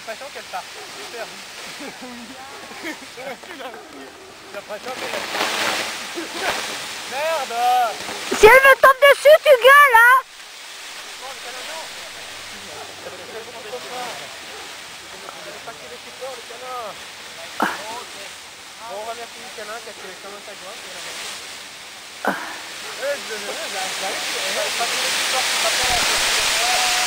l'impression qu'elle part super vite. J'ai l'impression qu'elle a... Merde! Si elle me tombe dessus, tu gueules, hein? Bon, on remercie le canin qui a fait comme un sagouin. Je